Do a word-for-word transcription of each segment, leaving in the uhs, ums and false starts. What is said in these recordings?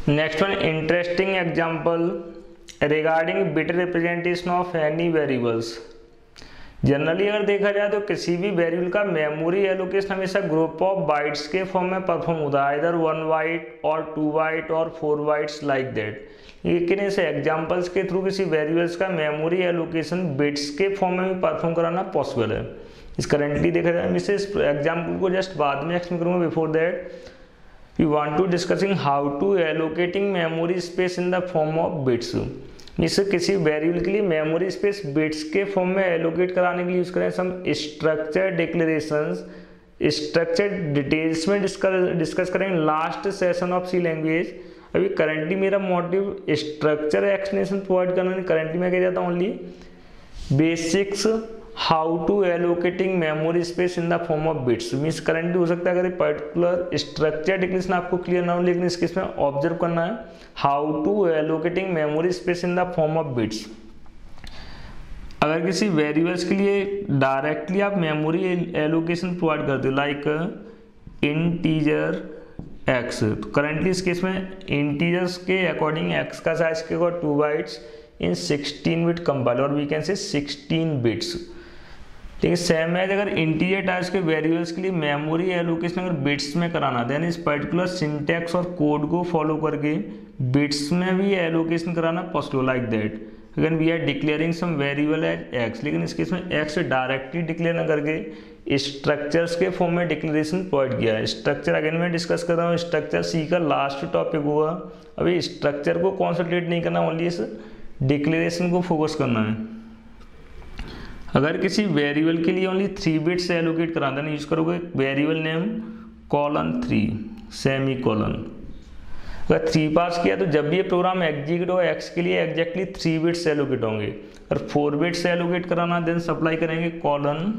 Next one interesting example regarding bit representation of any variables. Generally अगर देखा जाए तो किसी भी वेरिएबल का मेमोरी एलोकेशन हमेशा ग्रुप ऑफ बाइट्स के फॉर्म में परफॉर्म होता है, इधर वन बाइट और टू बाइट और फोर बाइट्स लाइक दैट। लेकिन इस एग्जांपल्स के थ्रू किसी वेरिएबल्स का मेमोरी एलोकेशन बिट्स के फॉर्म में भी परफॉर्म कराना पॉसिबल है। इस करंटली देखा जाए, मैं इस एग्जाम्पल को जस्ट बाद में एक्सप्लेन करूँगा। Before that we want to discussing how to allocating memory space in the form of bits. इस किसी वेरिएबल के लिए मेमोरी स्पेस बिट्स के फॉर्म में एलोकेट कराने के लिए यूज करें some structure declarations. Structure details में डिस्कस डिस्कस करेंगे last session of C language. अभी करंटली मेरा मोटिव स्ट्रक्चर एक्सप्लेनेशन प्रोवाइड करना नहीं, करंटली मैं क्या जाता हूँ only basics how to allocating memory space in the form of bits. Means currently हो सकता है अगर पर्टिकुलर स्ट्रक्चर डिक्लेरेशन आपको क्लियर ना हो, लेकिन इसके इसमें ऑब्जर्व करना है how to allocating memory space in the form of bits. अगर किसी वेरिएबल्स के लिए डायरेक्टली आप मेमोरी एलोकेशन प्रोवाइड करते हो लाइक इंटीजर एक्स, तो करंटली इस केस में इंटीजर्स के अकॉर्डिंग एक्स का साइज के according two bytes in sixteen bit compiler और we can say sixteen bits. लेकिन सेम एज अगर इंटीजर टाइप्स के वेरिएबल्स के लिए मेमोरी एलोकेशन अगर बिट्स में कराना देन इस पर्टिकुलर सिंटैक्स और कोड को फॉलो करके बिट्स में भी एलोकेशन कराना possible like that. Again we are declaring some variable as X, लेकिन इस केस में एक्स डायरेक्टली डिक्लेयर न करके स्ट्रक्चर्स के फॉर्म में डिक्लेरेशन प्रोवाइड किया है। स्ट्रक्चर अगेन मैं डिस्कस कर रहा हूँ, स्ट्रक्चर सी का लास्ट टॉपिक होगा। अभी स्ट्रक्चर को कॉन्सेंट्रेट नहीं करना, ओनली इस डिक्लेरेशन को फोकस करना है। अगर किसी वेरिएबल के लिए ओनली थ्री बिट्स एलोकेट कराना है, यूज करोगे variable name colon three semicolon. अगर थ्री पास किया तो जब भी ये प्रोग्राम एग्जीक्यूट होगा एक्स के लिए एग्जैक्टली थ्री बिट्स एलोकेट होंगे। अगर फोर बिट्स एलोकेट कराना देन सप्लाई करेंगे कॉलन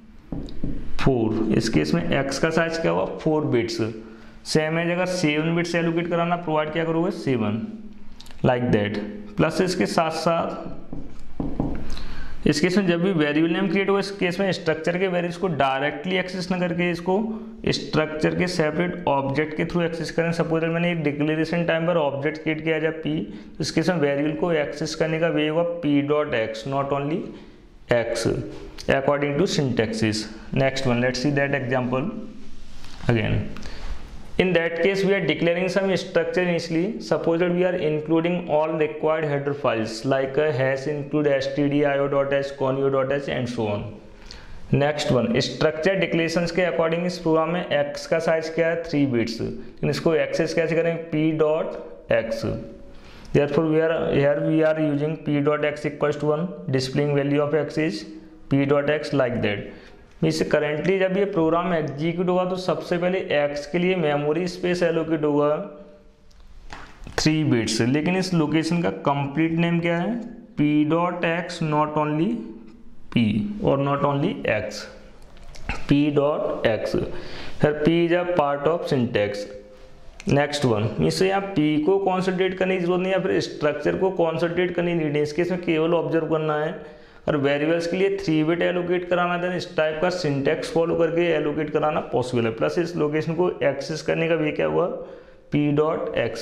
फोर। इस केस में एक्स का साइज क्या हुआ फोर बिट्स। सेम है अगर सेवन बिट्स एलोकेट कराना प्रोवाइड क्या करोगे सेवन लाइक दैट। प्लस इसके साथ साथ इस केस में जब भी वेरिएबल नेम क्रिएट हो, इस केस में स्ट्रक्चर के वेरिएबल्स को डायरेक्टली एक्सेस न करके इसको स्ट्रक्चर के सेपरेट ऑब्जेक्ट के थ्रू एक्सेस करें। सपोज मैंने एक डिक्लेरेशन टाइम पर ऑब्जेक्ट क्रिएट किया जाए पी, तो इस केस में वेरिएबल को एक्सेस करने का वे होगा P dot X, not only X according to syntaxes. Next one let's see that example again. In that case, we are declaring some structure initially. Suppose that we are including all required header files like a hash include stdio.h, conio.h and so on. Next one, structure declarations के according इस program में x का size क्या है three bits, लेकिन इसको access कैसे करेंगे p dot x. Therefore, we are here we are using p dot x equals to one. Displaying value of x is p dot x like that. मीन्स currently जब ये program execute होगा तो सबसे पहले x के लिए मेमोरी स्पेस एलोकेट होगा थ्री बिट्स, लेकिन इस लोकेशन का कंप्लीट नेम क्या है p dot X, not only p और not only x, p dot X. फिर p is a part of syntax. Next one means यहाँ p को कॉन्सेंट्रेट करने की जरूरत नहीं है, फिर स्ट्रक्चर को कॉन्सेंट्रेट करनी नहीं है। इसके इसमें केवल ऑब्जर्व करना है और वेरिएबल्स के लिए थ्री बिट एलोकेट कराना देन इस टाइप का सिंटैक्स फॉलो करके एलोकेट कराना पॉसिबल है। प्लस इस लोकेशन को एक्सेस करने का भी क्या हुआ p डॉट एक्स।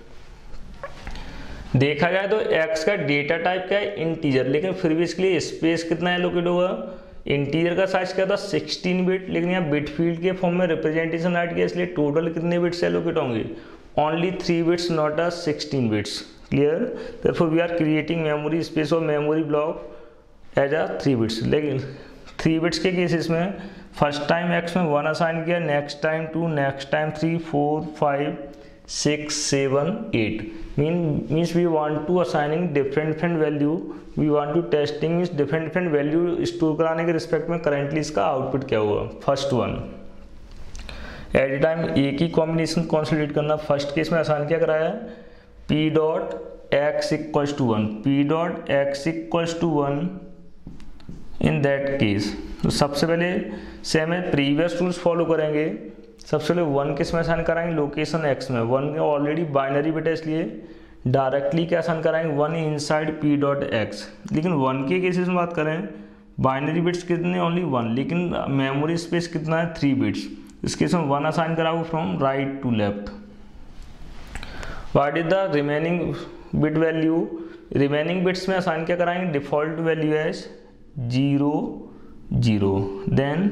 देखा जाए तो x का डेटा टाइप क्या है इंटीजर, लेकिन फिर भी इसके लिए स्पेस कितना एलोकेट होगा। इंटीजर का साइज क्या था सिक्सटीन बिट, लेकिन यहाँ बिट फील्ड के फॉर्म में रिप्रेजेंटेशन ऐड किया, इसलिए टोटल कितने बिट्स एलोकेट होंगे only three bits, not a sixteen bits. Clear. Therefore we are creating memory space और memory block as a three bits. लेकिन थ्री बिट्स के केसेस में फर्स्ट टाइम एक्स में one assign किया, next time two, next time three, four, five, six, seven, eight. Mean means we want to assigning different different value, we want to testing means different different value store कराने के respect में currently इसका output क्या हुआ। First one at a time एक ही combination consolidate करना। First case में असाइन क्या कराया P dot x equals to one, P dot x equals to one. In that case तो सबसे पहले सेम है प्रीवियस रूल्स फॉलो करेंगे। सबसे पहले वन किस में असाइन कराएंगे लोकेशन एक्स में, वन ऑलरेडी बाइनरी बिट है इसलिए डायरेक्टली क्या असाइन कराएंगे one inside P dot X. लेकिन वन के केसेस में बात करें बाइनरी बिट्स कितने ओनली वन, लेकिन मेमोरी स्पेस कितना है थ्री बिट्स। इस केस में वन असाइन कराओ from right to left. What is the remaining bit value, remaining bits में असाइन क्या कराएंगे, default value as zero zero. Then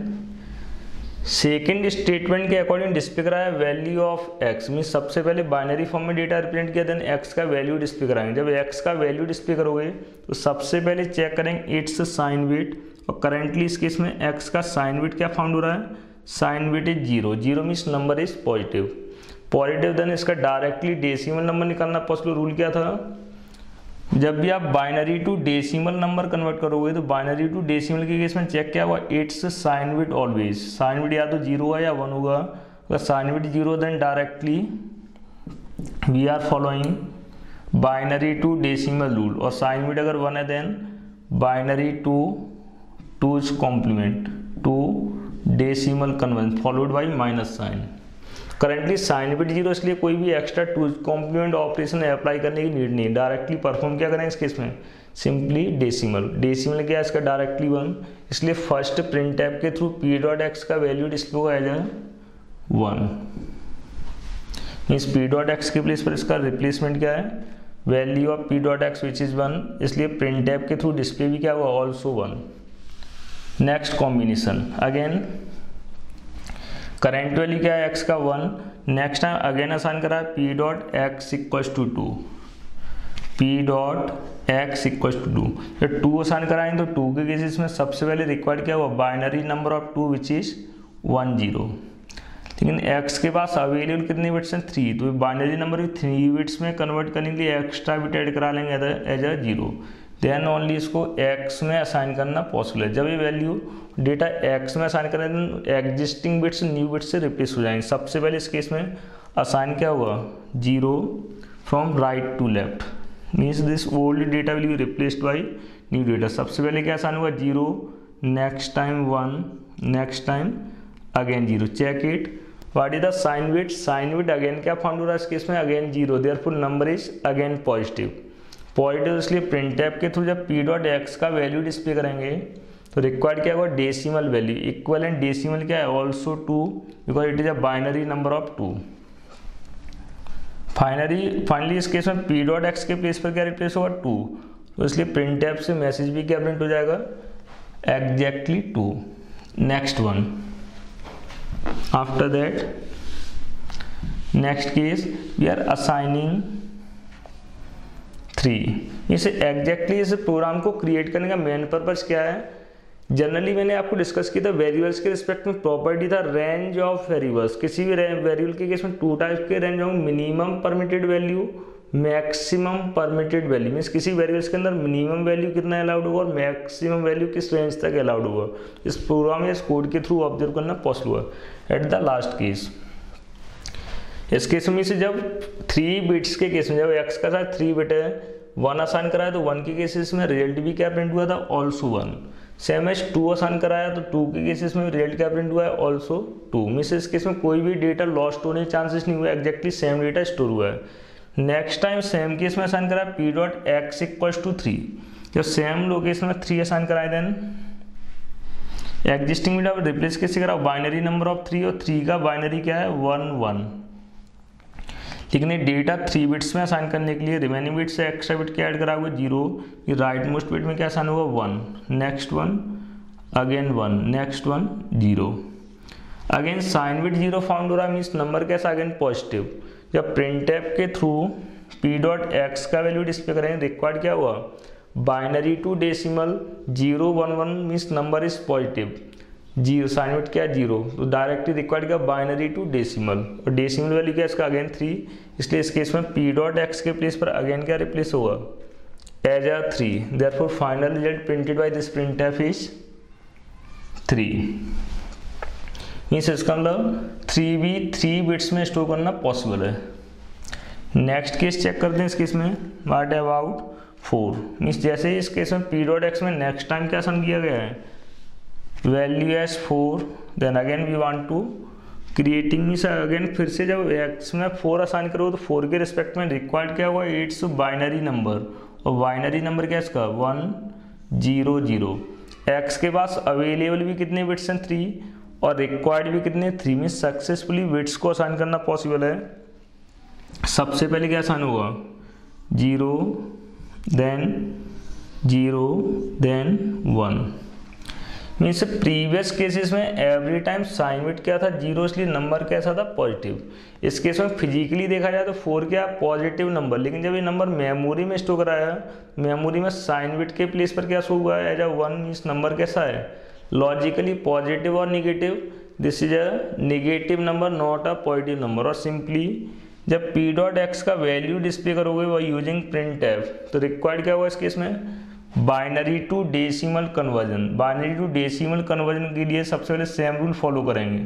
second statement के अकॉर्डिंग डिस्प्ले कराया वैल्यू ऑफ एक्स, मीन सबसे पहले बाइनरी फॉर्म में data represent किया, then X का वैल्यू डिस्प्ले कराएंगे। जब एक्स का वैल्यू डिस्प्ले करोगे तो सबसे पहले चेक करेंगे इट्स साइन बिट, और करेंटली इस केस में एक्स का साइन बिट क्या फाउंड हो रहा है, sign bit is zero, zero means number is positive positive then इसका डायरेक्टली डेसिमल नंबर निकालना पॉसिबल। रूल क्या था, जब भी आप binary to decimal number convert करोगे तो बाइनरी टू डेसिमल के केस में चेक क्या हुआ, its sign bit always, sign bit या तो जीरो होगा या वन होगा। अगर sign bit zero then directly we are following binary to decimal rule, और साइन बिट अगर वन है then binary to two's complement to decimal conversion followed by minus sign. Currently sign bit zero, इसलिए कोई भी extra two complement operation apply करने की need नहीं, directly perform क्या करें इस केस में, सिंपली डेसिमल। डेसिमल क्या है इसका, डायरेक्टली वन, इसलिए फर्स्ट प्रिंट टैब के थ्रू पी डॉट एक्स का वैल्यू डिस्प्ले होगा as one, means p dot x के प्लेस पर इसका रिप्लेसमेंट क्या है, value of p dot x which is one, इसलिए प्रिंट टैब के थ्रू डिस्प्ले भी क्या हुआ, also one. Next combination again current value क्या है एक्स का one, next time again assign करा है p dot x equals to two, p dot x equals to two. जब टू असाइन कराएंगे तो टू के केसेस में सबसे पहले रिक्वायर्ड क्या हुआ, binary number of two which is one zero. लेकिन एक्स के पास अवेलेबल कितने बिट्स हैं, थ्री, तो बाइनरी नंबर भी थ्री बिट्स में कन्वर्ट करने के लिए एक्स्ट्रा बिट ऐड करा लेंगे as a zero, then only इसको एक्स में असाइन करना पॉसिबल है। जब ये वैल्यू डेटा एक्स में असाइन करें तो एग्जिस्टिंग बिट्स न्यू बिट्स से रिप्लेस हो जाएंगे। सबसे पहले इस केस में असाइन क्या हुआ, zero from right to left, means this old data will be replaced by new data. सबसे पहले क्या असाइन हुआ, zero, next time one, next time again zero. Check it, what is the sign bit, sign bit again क्या found हो रहा है इस case में, again zero, therefore number is again positive positive इसलिए प्रिंट टैब के through जब p dot x का वैल्यू डिस्प्ले करेंगे तो रिक्वायर्ड क्या होगा, decimal value, equal and decimal क्या है, also two, because it is a binary number of two. Finally finally इस केस में पी डॉट एक्स के प्लेस पर क्या रिप्लेस होगा, टू, तो इसलिए प्रिंट टैब से मैसेज भी क्या प्रिंट हो जाएगा, exactly two. Next one, after that next case we are assigning three. इसे एग्जैक्टली इस प्रोग्राम को क्रिएट करने का मेन पर्पज क्या है, जनरली मैंने आपको डिस्कस किया था वेरिएबल्स के रिस्पेक्ट में प्रॉपर्टी था रेंज ऑफ वेरिएबल्स। किसी भी वेरिएबल के केस में टू टाइप के रेंज होंगे, minimum permitted value, maximum permitted value, means किसी वेरिएबल्स के अंदर मिनिमम वैल्यू कितना अलाउड होगा और मैक्सिमम वैल्यू किस रेंज तक अलाउड होगा। इस प्रोग्राम या इस कोड के थ्रू ऑब्जर्व करना पॉसिबल हुआ। एट द लास्ट केस, इस केस में से जब थ्री बिट्स के केस में जब एक्स का साथ थ्री बिट है, वन असाइन कराया तो वन के केसेस में रिजल्ट भी क्या प्रिंट हुआ था, also one. Same as two assign कराया तो टू के केसेस में रिजल्ट क्या प्रिंट हुआ है, ऑल्सो टू। मीन्स इस केस में कोई भी डेटा लॉस्ट होने के चांसेस नहीं हुए, एग्जैक्टली सेम डेटा स्टोर हुआ है। नेक्स्ट टाइम सेम केस में असाइन कराया P dot x equals to three, जब सेम लोकेशन में थ्री असाइन कराए देन एग्जिस्टिंग डेटा रिप्लेस कैसे करा, बाइनरी नंबर ऑफ थ्री, और थ्री का बाइनरी क्या है, वन वन। लेकिन ये डेटा थ्री बिट्स में असाइन करने के लिए रिमेनिंग बिट से एक्स्ट्रा बिट क्या ऐड करा हुआ, जीरो। ये राइट मोस्ट बिट में क्या असाइन होगा, one, next one again one, next one zero. Again sign bit zero found हो रहा है, मीन्स नंबर कैसा अगेन पॉजिटिव। जब प्रिंट टैब के थ्रू पी डॉट एक्स का वैल्यू डिस्प्ले करेंगे, रिक्वायर्ड क्या हुआ, binary to decimal zero one one, means number is positive, zero sign bit क्या जीरो, तो डायरेक्टली रिक्वायर्ड क्या बाइनरी टू डेसिमल, और डेसिमल वैल्यू क्या इसका अगेन थ्री, इसलिए इस केस में पी डॉट एक्स के प्लेस पर अगेन क्या रिप्लेस होगा, as a three. Therefore final result printed by this printf is three. Means इसका मतलब थ्री भी थ्री बिट्स में स्टोर करना पॉसिबल है। नेक्स्ट केस चेक करते हैं इस केस में, व्हाट अबाउट फोर। मीन्स जैसे ही इस केस में पी डॉट एक्स में नेक्स्ट टाइम क्या असाइन किया गया है, value as four, then again we want to creating, means again फिर से जब एक्स में फोर असाइन करो तो फोर के रिस्पेक्ट में रिक्वायर्ड क्या हुआ, इट्स बाइनरी नंबर, और बाइनरी नंबर क्या है इसका वन जीरो जीरो। एक्स के पास अवेलेबल भी कितने बिट्स हैं, थ्री, और रिक्वायर्ड भी कितने, थ्री। मीन्स सक्सेसफुली बिट्स को असाइन करना पॉसिबल है। सबसे पहले क्या साइन होगा, zero then zero then one. Means previous cases में एवरी टाइम साइन बिट क्या था, जीरो, इसलिए नंबर कैसा था, पॉजिटिव। इस केस में फिजिकली देखा जाए तो फोर क्या पॉजिटिव नंबर, लेकिन जब ये नंबर मेमोरी में स्टोर कराया, मेमोरी में साइन बिट के प्लेस पर क्या शो हुआ है, as a one. Means number कैसा है, लॉजिकली पॉजिटिव और negative. This is a negative number, not a positive number. और सिंपली जब पी डॉट एक्स का वैल्यू डिस्प्ले करोगे वो यूजिंग प्रिंट एफ, तो रिक्वायर्ड क्या हुआ इस केस में, binary to decimal conversion. Binary to decimal conversion के लिए सबसे पहले सेम रूल फॉलो करेंगे।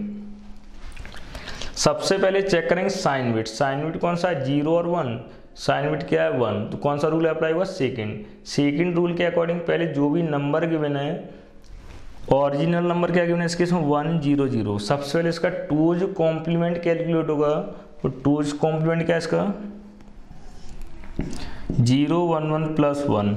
सबसे पहले चेक करेंगे साइन बिट। साइन बिट कौन सा है, जीरो और वन। साइन बिट क्या है, वन, तो कौन सा रूल अप्लाई हुआ, सेकंड। सेकंड रूल के अकॉर्डिंग पहले जो भी नंबर गिवन है, ओरिजिनल नंबर क्या गिवन है इसके इसमें वन जीरो जीरो, सबसे पहले इसका टूज कॉम्प्लीमेंट कैलकुलेट होगा। तो टूज कॉम्प्लीमेंट क्या है इसका, zero one one plus one,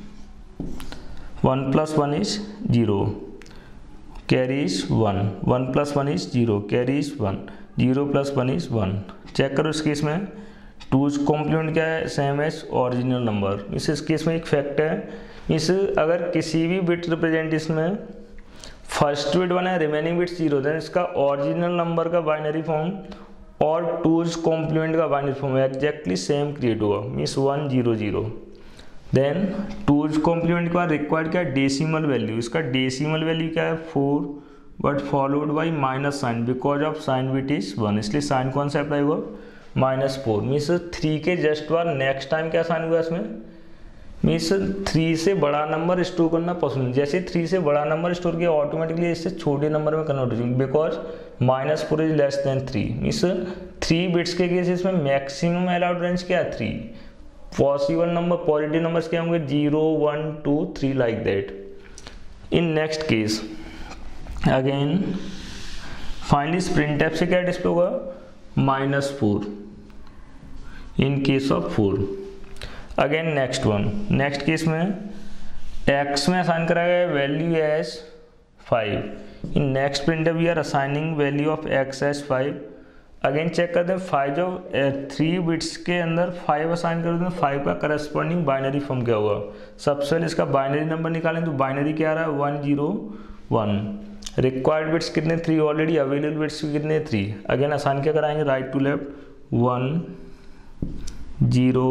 one plus one is zero, carry is one, one plus one is zero, carry is one, zero plus one is one. Check करो इस case में twos complement क्या है, same as original number. इस इस case में एक fact है, इस अगर किसी भी बिट रिप्रेजेंटेशन में फर्स्ट बिट वन है, रिमेनिंग बिट जीरो, देन इसका ओरिजिनल नंबर का बाइनरी फॉर्म और टूज कॉम्प्लीमेंट का binary form exactly same create होगा, means one zero zero. Then two's complement के बाद रिक्वायर्ड क्या है, डेसिमल वैल्यू। इसका डेसिमल वैल्यू क्या है, four, but followed by minus sign, because of sign bit is one, इसलिए साइन कौन सा अप्लाई हुआ, माइनस फोर। मीन्स थ्री के जस्ट बाद नेक्स्ट टाइम क्या साइन हुआ इसमें, मीन्स थ्री से बड़ा नंबर स्टोर करना पसंद। जैसे थ्री से बड़ा नंबर स्टोर किया ऑटोमेटिकली इससे छोटे नंबर में कन्वर्ट हो जाएगी, because minus four is less than three. Means three bits के केसेस में मैक्सिमम अलाउड रेंज क्या है, three. Possible number positive numbers क्या होंगे, zero one two three, like that. In next case again finally printf से क्या display होगा, minus four in case of four. Again next one, next case में x में assign करा गया value as five. In next printf we are assigning value of x as five. Again check करते हैं five, जो three bits के अंदर five assign कर देते हैं, फाइव का करस्पॉन्डिंग बाइनरी फॉर्म क्या होगा। सबसे पहले इसका बाइनरी नंबर निकालें, तो बाइनरी क्या आ रहा है, one zero one. Required bits कितने, थ्री, ऑलरेडी अवेलेबल बिट्स कितने, थ्री। अगेन असाइन क्या कराएंगे, right to left, one zero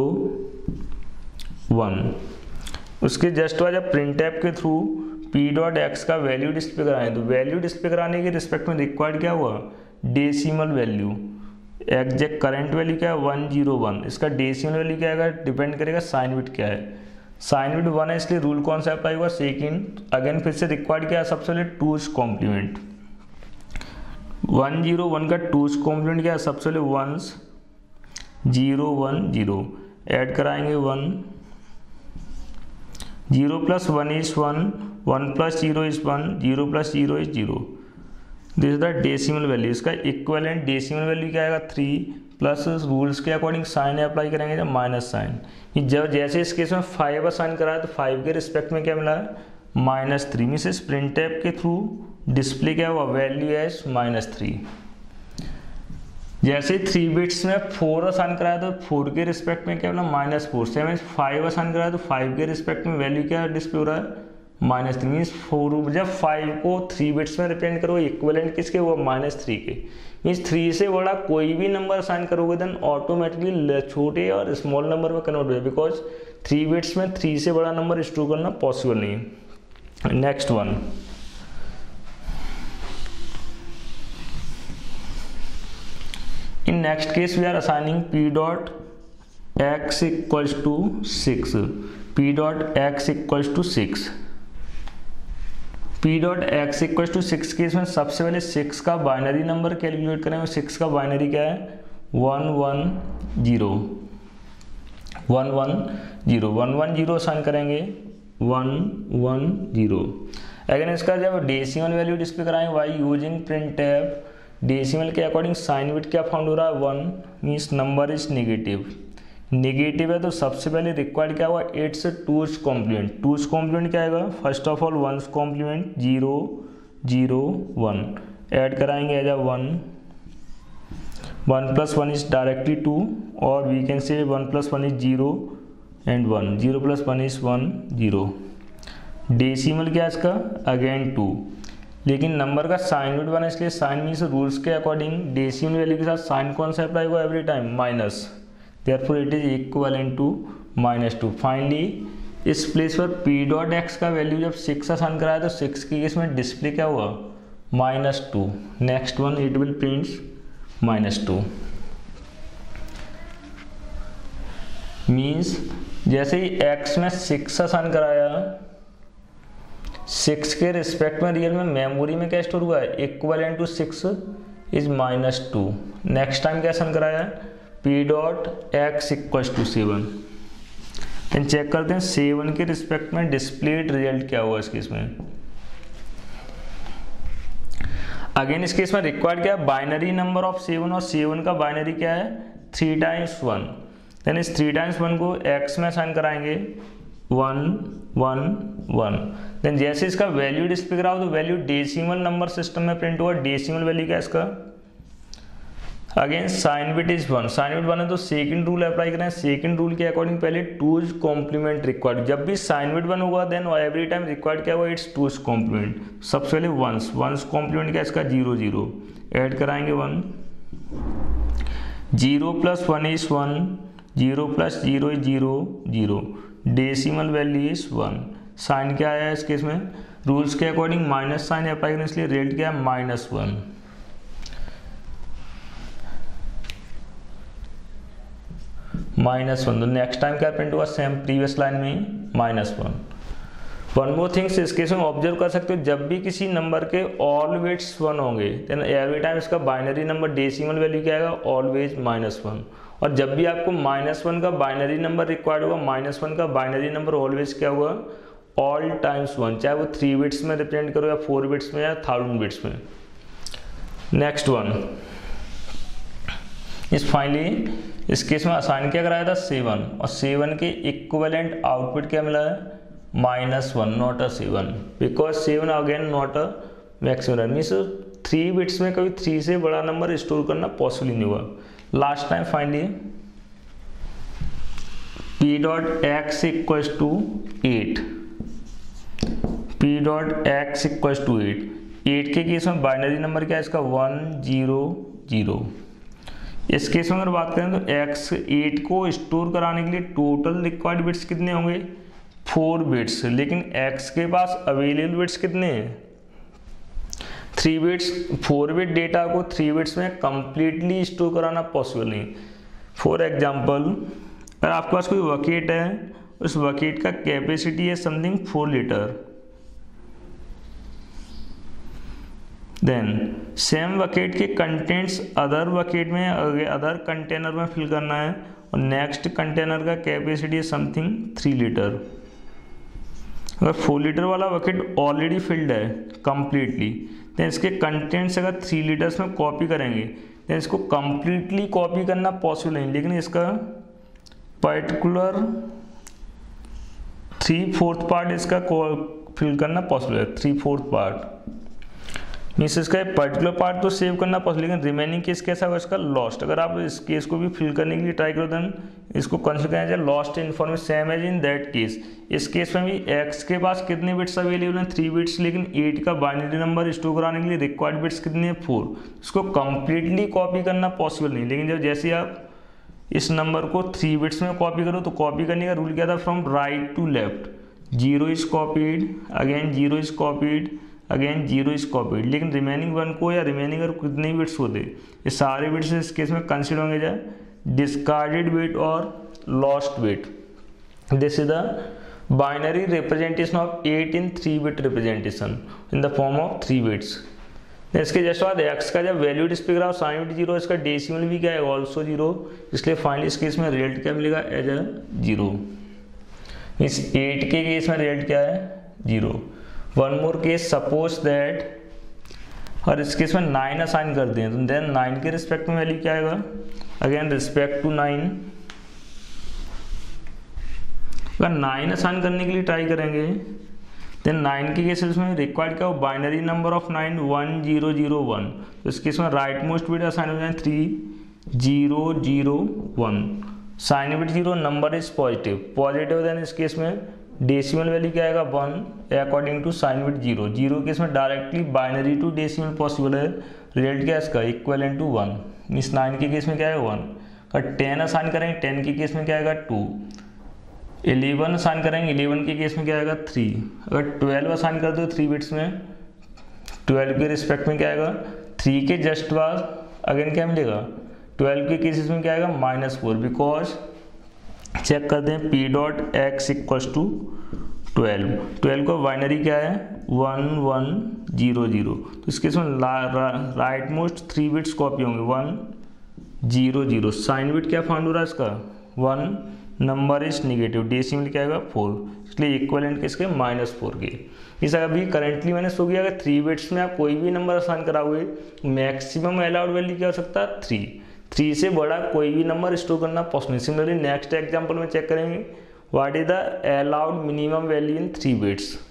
one. उसके जस्ट बाद जब प्रिंट ऐप के थ्रू पी डॉट एक्स का वैल्यू डिस्प्ले कराएं, तो वैल्यू डिस्प्ले कराने के रिस्पेक्ट में रिक्वायर्ड क्या हुआ, decimal value. Exact current value क्या है, वन जीरो वन। इसका डेसिमल वैल्यू क्या है, डिपेंड करेगा साइन बिट क्या है। साइन बिट वन है इसलिए रूल कौन सा अप्लाई हुआ, सेकंड। अगेन फिर से रिक्वायर्ड क्या है, सबसे पहले two's complement. One zero one का टूज कॉम्प्लीमेंट क्या है, सबसे पहले one's zero one zero, add कराएंगे one, zero plus one is one, one plus zero is one, zero plus zero is zero. This is the decimal value. इसका equivalent decimal value क्या आएगा, three, plus rules के according sign apply करेंगे जब minus sign. जब जैसे इस case में फाइव साइन करा है तो फाइव के रिस्पेक्ट में क्या मिला है, माइनस थ्री। मीन्स इस प्रिंट टैब के थ्रू डिस्प्ले क्या हुआ, वैल्यू एज माइनस थ्री। जैसे थ्री बिट्स में फोर असाइन कराया तो फोर के रिस्पेक्ट में क्या मिला, minus four. Seven five assign कराया तो फाइव के रिस्पेक्ट में वैल्यू क्या डिस्प्ले हो रहा है, माइनस थ्री। मीन्स फोर, जब फाइव को थ्री बिट्स में रिप्रेजेंट करोगे इक्विवेलेंट किसके हुआ, माइनस थ्री के। मीन्स थ्री से बड़ा कोई भी नंबर असाइन करोगे देन ऑटोमेटिकली छोटे और स्मॉल नंबर में कन्वर्ट हो जाए, बिकॉज थ्री बिट्स में थ्री से बड़ा नंबर स्टोर करना पॉसिबल नहीं है। Next one, in next case we are assigning p dot x equals to six, p dot x equals to six. P dot x equals to six case में सबसे पहले six का binary number calculate करें। Six का binary क्या है, one one zero, one one zero, one one zero assign करेंगे, one one zero. Again इसका जब डेसिमल वैल्यू डिस्प्ले कराएंगे by using print tab, decimal के अकॉर्डिंग साइन बिट क्या फाउंड हो रहा है, one. Means number is negative, negative है तो सबसे पहले रिक्वायर्ड क्या हुआ, एट से टूज कॉम्प्लीमेंट। टूज कॉम्प्लीमेंट क्या आएगा, first of all one's complement, zero zero one, add कराएंगे as a one, one plus one is directly two, और we can say one plus one is zero and one, zero plus one is one, zero. Decimal क्या है इसका, again two, लेकिन नंबर का sign bit one है, इसलिए sign means rules के अकॉर्डिंग डेसिमल वैल्यू के साथ साइन कौन सा अप्लाई होगा every time, minus, therefore it is equivalent to minus two. Finally इस प्लेस पर पी डॉट एक्स का वैल्यू जब सिक्स असाइन कराया तो सिक्स के केस में डिस्प्ले क्या हुआ, minus two. Next one it will prints minus two. Means जैसे ही एक्स में सिक्स असाइन कराया, सिक्स के रिस्पेक्ट में रियल में मेमोरी में क्या स्टोर हुआ है, equivalent to six is minus two. Next time क्या असाइन कराया, P dot x equal to seven. Then check करते हैं सेवन के रिस्पेक्ट में डिस्प्लेड रिजल्ट क्या हुआ इस केस में। अगेन इस केस में रिक्वायर्ड क्या है, बाइनरी नंबर ऑफ सेवन, और सेवन का बाइनरी क्या है, थ्री टाइम्स वन। देन इस थ्री टाइम्स वन को एक्स में असाइन कराएंगे, वन वन वन। देन जैसे इसका वैल्यू डिस्प्ले करा हो तो वैल्यू डेसिमल नंबर सिस्टम में प्रिंट हुआ। डेसिमल वैल्यू क्या है इसका, again sign bit is one, sign bit one है तो सेकंड रूल अप्लाई करें। सेकंड रूल के अकॉर्डिंग पहले टूज कॉम्प्लीमेंट रिक्वायर्ड, जब भी साइन बिट वन होगा देन एवरी टाइम रिक्वायर्ड क्या हुआ, इट्स टूज कॉम्प्लीमेंट। सबसे पहले वंस, वंस कॉम्प्लीमेंट क्या इसका, जीरो जीरो, ऐड कराएंगे one, zero plus one is one, zero plus zero is zero zero, decimal value is one. Sign क्या आया इस केस में, रूल्स के अकॉर्डिंग माइनस साइन अप्लाई करने, इसलिए रेट क्या है, माइनस वन। माइनस वन, तो नेक्स्ट टाइम क्या प्रिंट हुआ, सेम प्रीवियस लाइन में ही minus one. One more things इस केस में ऑब्जर्व कर सकते हो, जब भी किसी नंबर के ऑल बिट्स वन होंगे देन एवरी टाइम इसका बाइनरी नंबर डेसिमल वैल्यू क्या आएगा, ऑलवेज माइनस वन। और जब भी आपको माइनस वन का बाइनरी नंबर रिक्वायर्ड होगा, माइनस वन का बाइनरी नंबर ऑलवेज क्या होगा, ऑल टाइम्स वन, चाहे वो थ्री बिट्स में रिप्रेजेंट करो या फोर बिट्स में या थाउजेंड बिट्स में। नेक्स्ट वन इस फाइनली इस केस में असाइन क्या कराया था, सेवन, और सेवन के इक्विवेलेंट आउटपुट क्या मिला है, minus one, not a seven, because seven again not a maximum. Means three bits में कभी थ्री से बड़ा नंबर स्टोर करना पॉसिबल नहीं हुआ। Last time finally p dot x equal to eight, p dot x equal to eight. Eight के case में binary number क्या है इसका, वन जीरो जीरो। इस केस में अगर बात करें तो एक्स एट को स्टोर कराने के लिए टोटल रिक्वायर्ड बिट्स कितने होंगे, फोर बिट्स, लेकिन एक्स के पास अवेलेबल बिट्स कितने हैं, three bits. Four bit data को थ्री बिट्स में कंप्लीटली स्टोर कराना पॉसिबल नहीं। फॉर एग्जांपल अगर आपके पास कोई बकेट है, उस बकेट का कैपेसिटी है something four litre, then same bucket के कंटेंट्स अदर बकेट में अदर कंटेनर में फिल करना है, और नेक्स्ट कंटेनर का कैपेसिटी है समथिंग थ्री लीटर। अगर फोर लीटर वाला बकेट ऑलरेडी फिल्ड है कंप्लीटली, तो इसके कंटेंट्स अगर थ्री लीटर्स में कॉपी करेंगे तो इसको कंप्लीटली कॉपी करना पॉसिबल नहीं, लेकिन इसका पर्टिकुलर थ्री फोर्थ पार्ट इसका फिल करना पॉसिबल है। थ्री फोर्थ पार्ट मीन्स इसका पर्टिकुलर पार्ट तो सेव करना पॉसिबल, लेकिन रिमेनिंग केस कैसा होगा इसका, लॉस्ट। अगर आप इस केस को भी फिल करने के लिए ट्राई करो देन इसको कंसिडर किया जाए lost information, same as in that case. इस केस में भी एक्स के पास कितने बिट्स अवेलेबल हैं, थ्री बिट्स, लेकिन एट का बाइनरी नंबर स्टोर कराने के लिए रिक्वायर्ड बिट्स कितने हैं, फोर। इसको कंप्लीटली कॉपी करना पॉसिबल नहीं, लेकिन जब जैसे आप इस नंबर को थ्री बिट्स में कॉपी करो तो कॉपी करने का रूल क्या था, from right to left, zero is copied, again zero is copied, again zero is copied. लेकिन रिमेनिंग वन को या रिमेनिंग अगर कितने बिट्स होते, ये सारे बिट्स इस केस में कंसिडर होंगे जाए डिस्कार्डेड बिट और lost bit. This is the binary representation of eight in three bit representation in the form of three bits. इसके जस्ट बाद एक्स का जब वैल्यू डिस्प्ले करा साइन बिट जीरो, इसका डेसिमल भी क्या है, ऑल्सो जीरो, इसलिए फाइनली इस केस में रिजल्ट क्या मिलेगा, एज अ जीरो। इस एट के केस में रिजल्ट क्या है, zero. One more case, suppose that और इस केस में नाइन असाइन कर दें तो देन नाइन के रिस्पेक्ट में वैल्यू क्या आएगा, अगेन रिस्पेक्ट टू नाइन। अगर नाइन असाइन करने के लिए ट्राई करेंगे देन नाइन के केसेस में रिक्वायर्ड क्या हो, binary number of nine one zero zero one. तो इस केस में राइट मोस्ट बिट असाइन हो जाए three, zero zero one, sign bit zero, number is positive, positive then इस केस में डेसिमल वैल्यू क्या आएगा one according to sign bit zero, zero case में directly binary to decimal possible है, result क्या है इसका equal to one, means nine के केस में क्या है वन, अगर टेन असाइन करेंगे टेन के केस में क्या आएगा टू, इलेवन असाइन करेंगे इलेवन के केस में क्या आएगा थ्री, अगर ट्वेल्व असाइन कर दो थ्री बिट्स में ट्वेल्व के रिस्पेक्ट में क्या आएगा थ्री के जस्ट बाद अगेन क्या मिलेगा ट्वेल्व के केसेस में क्या आएगा माइनस फोर, बिकॉज चेक करते हैं p dot x equals to twelve, twelve का बाइनरी क्या है वन वन जीरो जीरो, तो इसके इसमें rightmost three bits copy होंगे one zero zero, sign bit क्या फाउंड हो रहा है इसका one, number is negative, decimal क्या आएगा फोर, इसलिए इक्वलेंट किसके माइनस फोर के। इस अभी करंटली मैंने शो किया अगर थ्री बिट्स में आप कोई भी नंबर असाइन कराओगे मैक्सिमम अलाउड वैल्यू क्या हो सकता है थ्री, थ्री से बड़ा कोई भी नंबर स्टोर करना पॉसिबल। सिमिलरली नेक्स्ट एग्जांपल में चेक करेंगे what is the allowed minimum value in three bits.